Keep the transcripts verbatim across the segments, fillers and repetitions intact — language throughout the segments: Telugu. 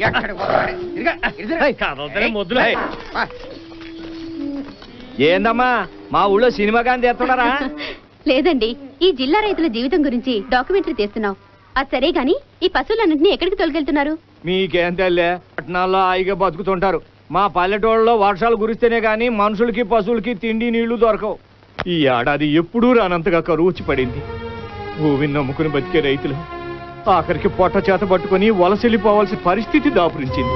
ఏందమ్మా మా ఊళ్ళో సినిమా కానీ తీస్తున్నారా? లేదండి, ఈ జిల్లా రైతుల జీవితం గురించి డాక్యుమెంటరీ తీస్తున్నాం. అది సరే గాని ఈ పశువులన్నింటినీ ఎక్కడికి తొలగెళ్తున్నారు? మీకేం తెల్లే, పట్టణాల్లో హాయిగా బతుకుతుంటారు. మా పల్లెటూళ్ళలో వర్షాలు కురిస్తేనే గాని మనుషులకి పశువులకి తిండి నీళ్లు దొరకవు. ఈ ఏడాది ఎప్పుడూ రానంతగా కరువు వచ్చి పడింది. భూమిని నమ్ముకుని బతికే రైతులు ఆఖరికి పొట్ట చేత పట్టుకుని వలసెళ్ళిపోవాల్సిన పరిస్థితి దాపురించింది.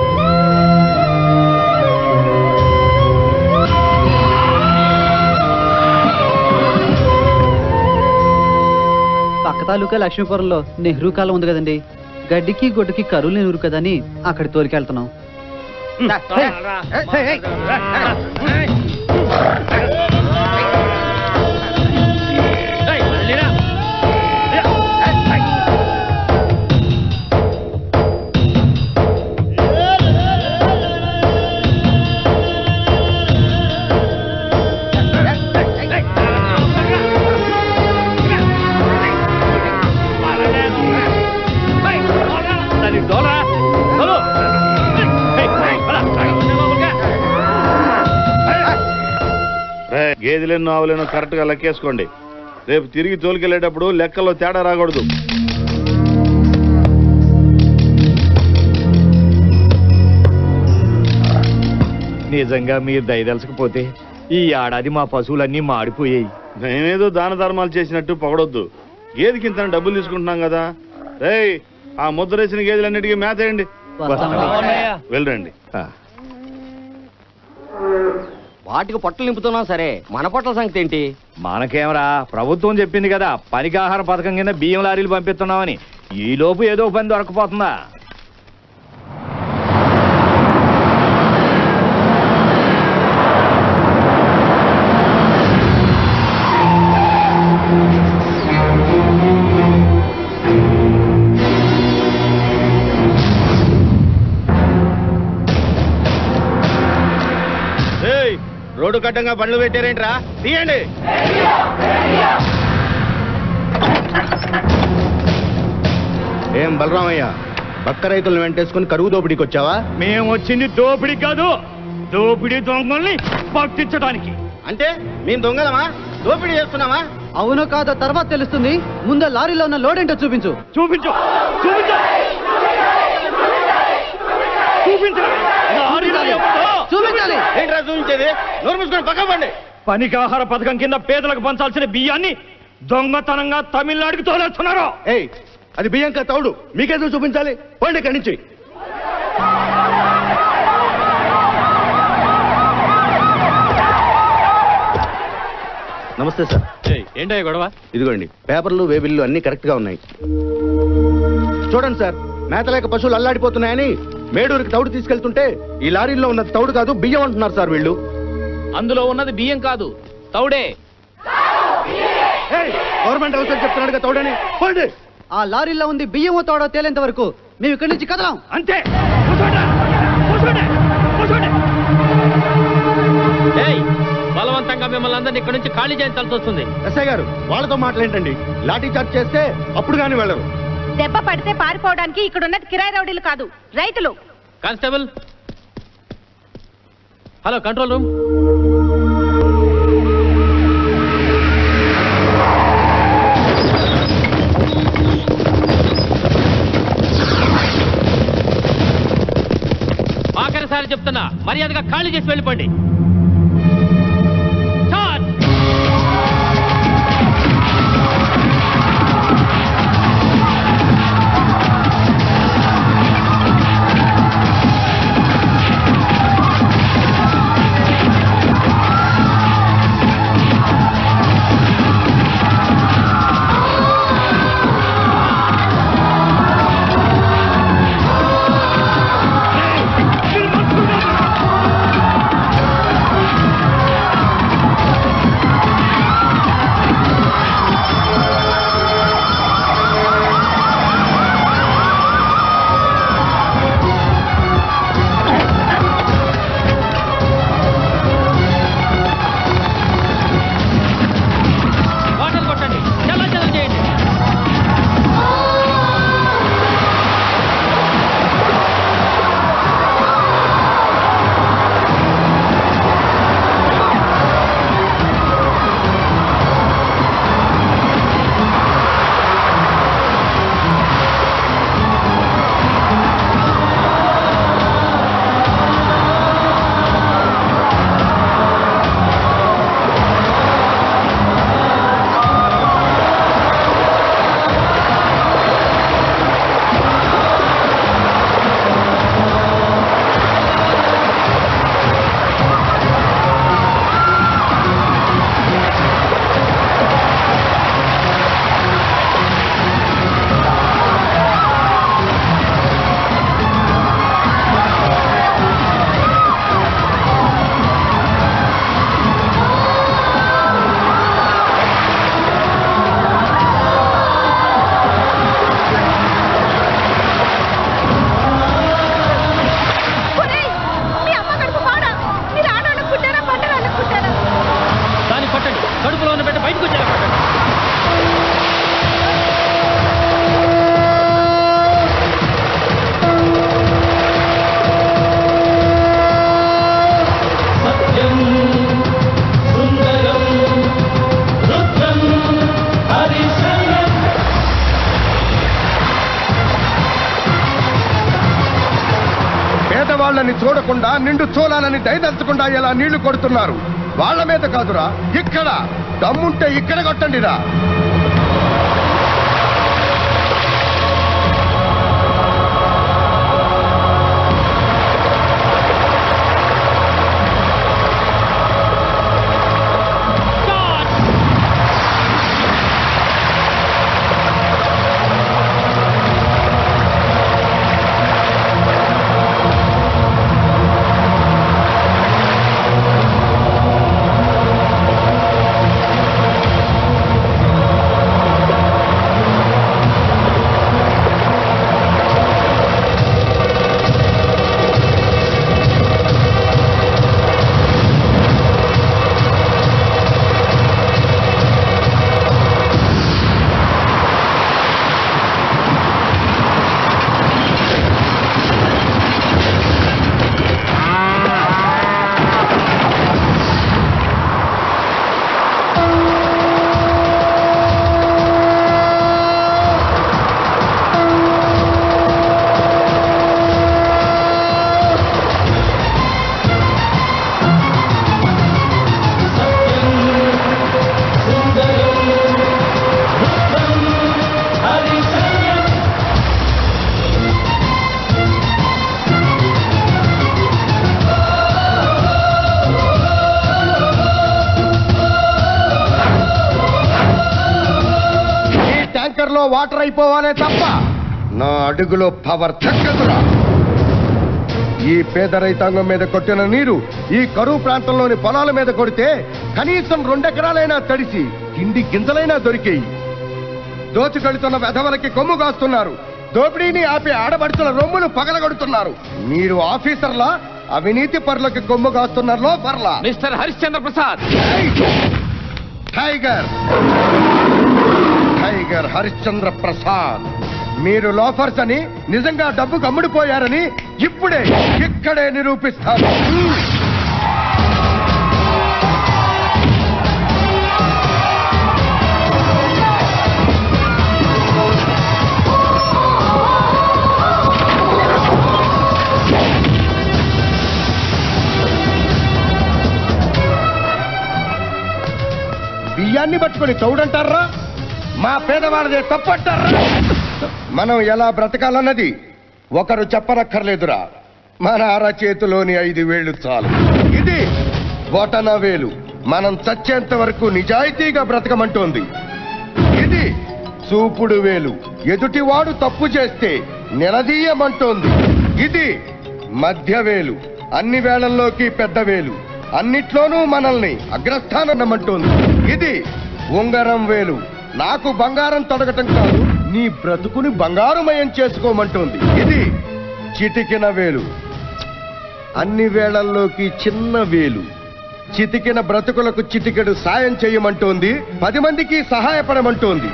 పక్క తాలూకా లక్ష్మీపురంలో నెహ్రూ కాలం ఉంది కదండి, గడ్డికి గొడ్డుకి కరువులు నెహ్రూ కదని అక్కడ తోలికెళ్తున్నాం. గేదెలేనో ఆవులేనో కరెక్ట్ గా లెక్కేసుకోండి. రేపు తిరిగి తోలుకెళ్ళేటప్పుడు లెక్కల్లో తేడా రాకూడదు. నిజంగా మీరు దయదలచకపోతే ఈ ఏడాది మా పశువులన్నీ మాడిపోయాయి. మేమేదో దాన ధర్మాలు చేసినట్టు పొగడొద్దు. గేదెకి ఇంత డబ్బులు తీసుకుంటున్నాం కదా. రేయ్, ఆ ముద్రేసిన గేదెలన్నిటికీ మేత వేయండి. వెళ్ళండి. వాటికి పొట్టలు నింపుతున్నాం సరే, మన పొట్టల సంగతి ఏంటి? మనకేమరా, ప్రభుత్వం చెప్పింది కదా పనికి ఆహార పథకం కింద బియ్యం లారీలు పంపిస్తున్నామని. ఈ లోపు ఏదో పని దొరకపోతుందా? రోడ్డు కట్టంగా బండ్లు పెట్టారేంట్రా? తీయండి. ఏం బలరామయ్య, బక్క రైతులను వెంటేసుకుని కరువు దోపిడీకి వచ్చావా? మేము వచ్చింది దోపిడీ కాదు, దోపిడీ దొంగల్ని పట్టించడానికి. అంటే మేము దొంగలమా, దోపిడీ చేస్తున్నామా? అవునో కాదో తర్వాత తెలుస్తుంది. ముందు లారీలో ఉన్న లోడ్ ఏంటో చూపించు. చూపించు చూపించు చూపించాలి. ఏంట్రా చూపించేది? నోరు మూసుకొని పక్క పండి. పనికి ఆహార పథకం కింద పేదలకు పంచాల్సిన బియ్యాన్ని దొంగతనంగా తమిళనాడుకి తోలేస్తున్నారు. ఏయ్, అది బియ్యం కా తౌడు, మీకేదో చూపించాలి. పండి ఇక్కడి నుంచి. నమస్తే సార్. ఏంటయ్య గొడవ? ఇదిగోండి పేపర్లు వేబిల్లు అన్ని కరెక్ట్ గా ఉన్నాయి. చూడండి సార్, మేతలేక పశువులు అల్లాడిపోతున్నాయని మేడూరికి తౌడు తీసుకెళ్తుంటే ఈ లారీలో ఉన్నది తౌడు కాదు బియ్యం అంటున్నారు సార్ వీళ్ళు. అందులో ఉన్నది బియ్యం కాదు, తౌడే. గవర్నమెంట్ అవసరం చెప్తున్నాడు కదా తౌడని. పోండి. ఆ లారీలో ఉంది బియ్యమో తోడో తేలేంత వరకు మేము ఇక్కడి నుంచి కదలాం. అంతే. బలవంతంగా మిమ్మల్ని అందరినీ ఇక్కడి నుంచి ఖాళీ చేయించాల్సి వస్తుంది. ఎస్ఐ గారు, వాళ్ళతో మాట్లాడండి. లాఠీ చార్జ్ చేస్తే అప్పుడు కానీ వెళ్ళరు. దెబ్బ పడితే పారిపోవడానికి ఇక్కడ ఉన్నది కిరాయి రౌడీలు కాదు, రైతులు. Constable, hello, control room. ఆఖరిసారి చెప్తున్నా, మర్యాదగా ఖాళీ చేసి వెళ్ళిపోండి. పేదవాళ్ళని చూడకుండా నిండు చూలాలని దయదచ్చకుండా ఎలా నీళ్లు కొడుతున్నారు. వాళ్ళ మీద కాదురా, ఇక్కడ దమ్ముంటే ఇక్కడ కొట్టండిరా. లో వాటర్ అయిపోవాలే తప్ప నా అడుగులో పవర్ తగ్గదురా. ఈ పేద రైతాంగం మీద కొట్టిన నీరు ఈ కరువు ప్రాంతంలోని పొలాల మీద కొడితే కనీసం రెండెకరాలైనా తడిసి కింది గింజలైనా దొరికేయి. దోచుకెళ్తున్న వెధవలకి కొమ్ము కాస్తున్నారు. దోపిడీని ఆపి ఆడబడుతున్న రొమ్ములు పగలగొడుతున్నారు. మీరు ఆఫీసర్లా అవినీతి పరులకి కొమ్ము కాస్తున్నారో పర్లా. Mister Harishchandra Prasad. Tiger tiger Harishchandra Prasad, మీరు లోఫర్స్ అని నిజంగా డబ్బు కమ్ముడిపోయారని ఇప్పుడే ఇక్కడే నిరూపిస్తాను. బియ్యాన్ని పట్టుకొని తౌడంటారా? మా పేదవాళ్ళదే తప్పంటారా? మనం ఎలా బ్రతకాలన్నది ఒకరు చెప్పనక్కర్లేదురా. మన అరచేతిలోని ఐదు వేళ్లు చాలు. ఇది బొటన వేలు మనం చచ్చేంత వరకు నిజాయితీగా బ్రతకమంటోంది. ఇది చూపుడు వేలు ఎదుటివాడు తప్పు చేస్తే నిలదీయమంటోంది. ఇది మధ్య వేలు అన్ని వేళల్లోకి పెద్ద వేలు అన్నిట్లోనూ మనల్ని అగ్రస్థానమంటోంది. ఇది ఉంగరం వేలు నాకు బంగారం తొడగటం కాదు నీ బ్రతుకుని బంగారుమయం చేసుకోమంటోంది. ఇది చిటికిన వేలు అన్ని వేళల్లోకి చిన్న వేలు చిటికిన బ్రతుకులకు చిటికెడు సాయం చేయమంటోంది. పది మందికి సహాయపడమంటోంది.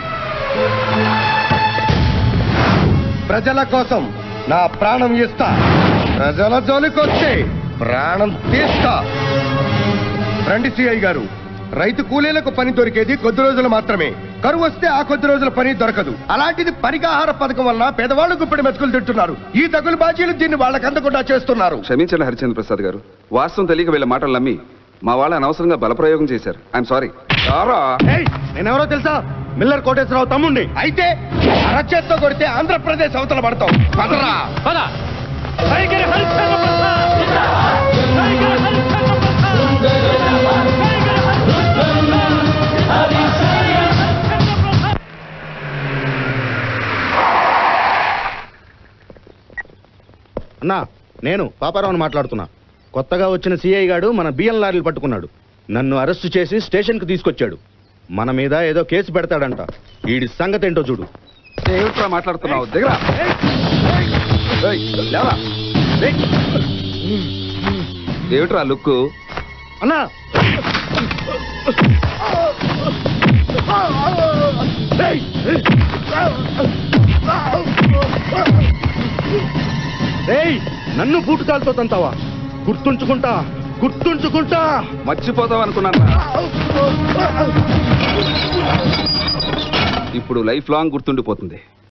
ప్రజల కోసం నా ప్రాణం ఇస్తా. ప్రజల జోలికొస్తే ప్రాణం తీస్తా. రండి సిఐ గారు, రైతు కూలీలకు పని దొరికేది కొద్ది రోజులు మాత్రమే. కరువు వస్తే ఆ కొద్ది రోజుల పని దొరకదు. అలాంటిది పరిగాహార పథకం వల్ల పేదవాళ్లు గుప్పెడి మెతుకులు తింటున్నారు. ఈ తగులు బాజీలు దీన్ని వాళ్ళకి అందకుండా చేస్తున్నారు. క్షమించండి హరిచంద్ర ప్రసాద్ గారు, వాస్తవం తెలియక వీళ్ళ మాటలు నమ్మి మా వాళ్ళ అనవసరంగా బలప్రయోగం చేశారు. I'm sorry. నేనెవరో తెలుసా? మిల్లర్ కోటేశ్వరరావు తమ్ముండి. అయితే అరచేత్తో కొడితే ఆంధ్రప్రదేశ్ అవతల పడతాం. పదరా పద. టైగర్ హరిశ్చంద్ర ప్రసాద్. టైగర్ హరిశ్చంద్ర ప్రసాద్. అన్నా, నేను పాపారావుని మాట్లాడుతున్నా. కొత్తగా వచ్చిన సిఐ గాడు మన బియ్యం లారీలు పట్టుకున్నాడు. నన్ను అరెస్టు చేసి స్టేషన్కు తీసుకొచ్చాడు. మన మీద ఏదో కేసు పెడతాడంట. వీడి సంగతి ఏంటో చూడు. ఏమిట్రా మాట్లాడుతున్నావు? దగ్గర ఏమిట్రా లుక్కు? అన్నా, నన్ను బూటుకాలతో తంతావా? గుర్తుంచుకుంటా గుర్తుంచుకుంటా మర్చిపోతావు అనుకున్నాను. ఇప్పుడు లైఫ్ లాంగ్ గుర్తుండిపోతుంది.